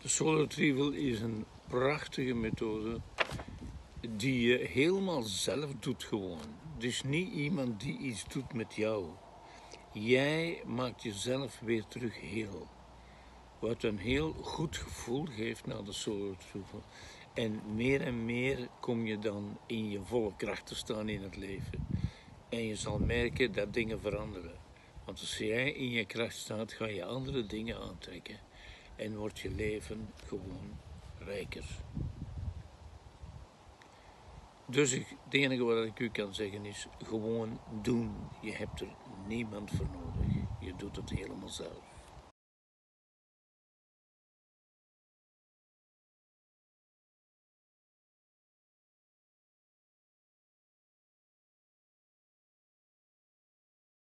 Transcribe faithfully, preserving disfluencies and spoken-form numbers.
De Soul Retrieval is een prachtige methode die je helemaal zelf doet gewoon. Dus niet iemand die iets doet met jou. Jij maakt jezelf weer terug heel. Wat een heel goed gevoel geeft na de Soul Retrieval. En meer en meer kom je dan in je volle kracht te staan in het leven. En je zal merken dat dingen veranderen. Want als jij in je kracht staat, ga je andere dingen aantrekken. En wordt je leven gewoon rijker. Dus ik, het enige wat ik u kan zeggen is, gewoon doen. Je hebt er niemand voor nodig. Je doet het helemaal zelf.